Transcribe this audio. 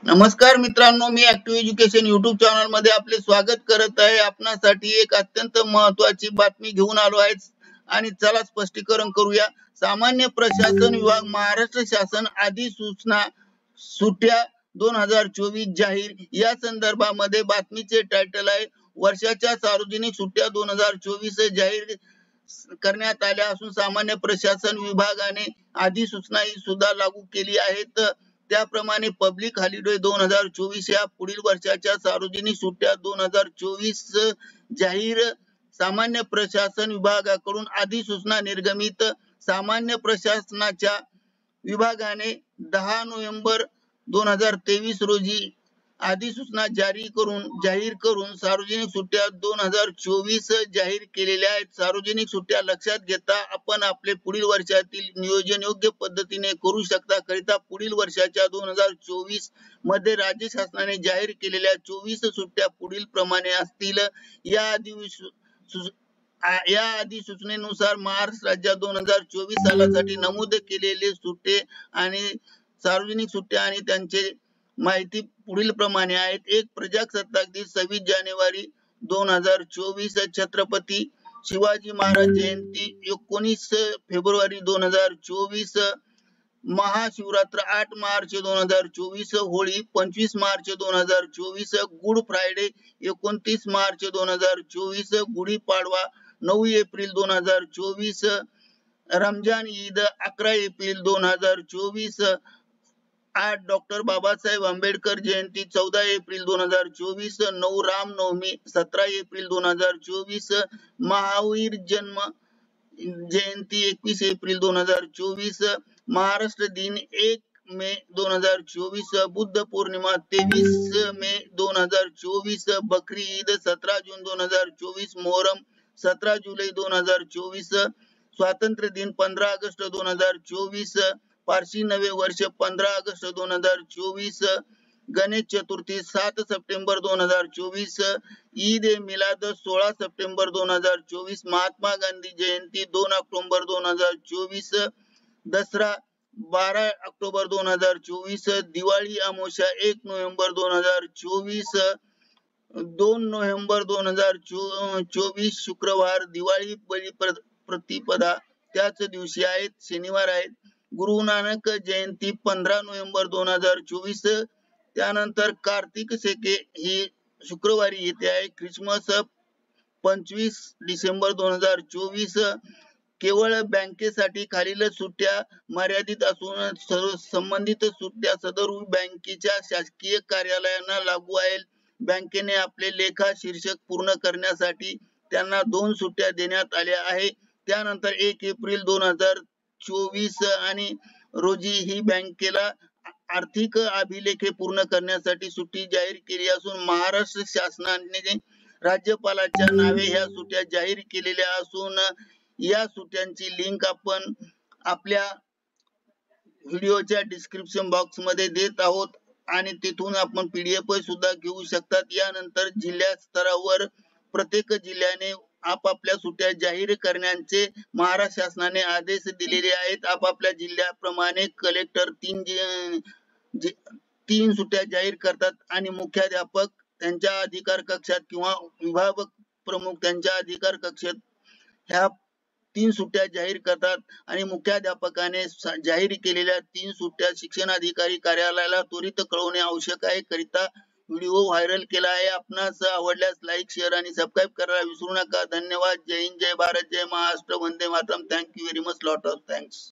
नमस्कार मित्रांनो, मी ऍक्टिव्ह एज्युकेशन युट्यूब चॅनल मध्ये आपले स्वागत करत आहे. आपणासाठी एक अत्यंत महत्त्वाची बातमी घेऊन आलो आहे आणि चला स्पष्टीकरण करूया. सामान्य प्रशासन विभाग महाराष्ट्र शासन अधिसूचना सुट्ट्या 2024 जाहीर या संदर्भामध्ये बातमीचे टायटल आहे. वर्षाच्या सार्वजनिक सुट्ट्या 2024 जाहीर करण्यात आल्या असून सामान्य प्रशासन विभागाने अधिसूचना सुद्धा लागू केली आहेत. त्याप्रमाणे पब्लिक हॉलिडे 2024 या पुढील वर्षाच्या सार्वजनिक सुट्ट्या 2024 जाहीर. सामान्य प्रशासन विभागाकडून अधिसूचना निर्गमित. सामान्य प्रशासनाच्या विभागाने 10 नोव्हेंबर 2023 रोजी अधिसूचना जाहीर करून सार्वजनिक सुट्ट्या 2024 जाहीर केलेल्या आहेत. सार्वजनिक सुट्ट्या लक्षात घेता आपण आपले पुढील वर्षातील नियोजन योग्य पद्धतीने करू शकता. करिता पुढील वर्षाच्या 2024 मध्ये राज्य शासनाने जाहीर केलेल्या 24 सुट्ट्या पुढील प्रमाणे असतील. या अधिसूचनेनुसार महाराष्ट्र राज्यात 2024 सालासाठी नमूद केलेले सुट्टे आणि सार्वजनिक सुट्ट्या आणि त्यांचे माहिती पुढील प्रमाणे आहेत. 1 प्रजासत्ताक दिन 26 जानेवारी 2024. छत्रपती शिवाजी महाराज जयंती 19 फेब्रुवारी 2024. महाशिवरात्र 8 मार्च 2024. होळी 25 मार्च 2024. गुड फ्रायडे 29 मार्च 2024. गुढीपाडवा 9 एप्रिल 2024. रमजान ईद 11 एप्रिल 2024. 8 डॉक्टर बाबासाहेब आंबेडकर जयंती 14 एप्रिल 2024. 9 रामनवमी 17 एप्रिल 2024. महावीर जन्म जयंती 21 एप्रिल 2024. महाराष्ट्र दिन 1 मे 2024. बुद्ध पौर्णिमा 23 मे 2024. बकरी ईद 17 जून 2024. मोहरम 17 जुलै 2024. स्वातंत्र्य दिन 15 ऑगस्ट 2024. पारसी नवे वर्ष 15 ऑगस्ट 2024. गणेश चतुर्थी 7 सप्टेंबर 2024. ईद ए मिलाद 16 सप्टेंबर 2024. महात्मा गांधी जयंती 2 ऑक्टोबर 2024. दसरा 12 ऑक्टोबर 2024. दिवाळी अमावस्या 1 नोव्हेंबर 2024. 2 नोव्हेंबर 2024 शुक्रवार दिवाळी प्रतिपदा त्याच दिवशी आहेत, शनिवार आहेत. गुरु नानक जयंती 15 नोव्हेंबर 2024. त्यानंतर कार्तिक सेके ही शुक्रवारी येते आहे. ख्रिसमस 25 डिसेंबर 2024. केवळ बँकेसाठी खालील सुट्ट्या मर्यादित असून संबंधित सुट्ट्या सदर बँकेच्या शासकीय कार्यालयांना लागू आहेत. बँकेने आपले लेखा शीर्षक पूर्ण करण्यासाठी त्यांना 2 सुट्ट्या देण्यात आल्या आहे. त्यानंतर 1 एप्रिल 2024 आणि रोजी ही बँकेला आर्थिक अभिलेखे पूर्ण करण्यासाठी सुट्टी जाहीर केली असून महाराष्ट्र शासनाने राज्यपालाच्या नावे ह्या सुट्ट्या जाहीर केलेल्या असून या सुट्ट्यांची लिंक आपण आपल्या व्हिडिओच्या डिस्क्रिप्शन बॉक्स मध्ये देत आहोत आणि तिथून आपण पीडीएफ सुद्धा घेऊ शकतात. यानंतर जिल्हा स्तरावर प्रत्येक जिल्ह्याने आपापल्या सुट्ट्या जाहीर करण्याचे महाराष्ट्र शासनाने आदेश दिलेले आहेत. आपापल्या जिल्ह्याप्रमाणे कलेक्टर 3 सुट्ट्या जाहीर करतात आणि मुख्याध्यापक त्यांच्या अधिकार कक्षात किंवा विभाग प्रमुख त्यांच्या अधिकार कक्षात ह्या 3 सुट्ट्या जाहीर करतात आणि मुख्याध्यापकाने जाहीर केलेल्या 3 सुट्ट्या शिक्षणाधिकारी कार्यालयाला त्वरित कळवणे आवश्यक आहे. करिता व्हिडिओ व्हायरल केला आहे. आपणास आवडल्यास लाईक, शेअर आणि सबस्क्राईब करायला विसरू नका. धन्यवाद. जय हिंद, जय भारत, जय Maharashtra, Vande Mataram. Thank you very much. Lot of thanks.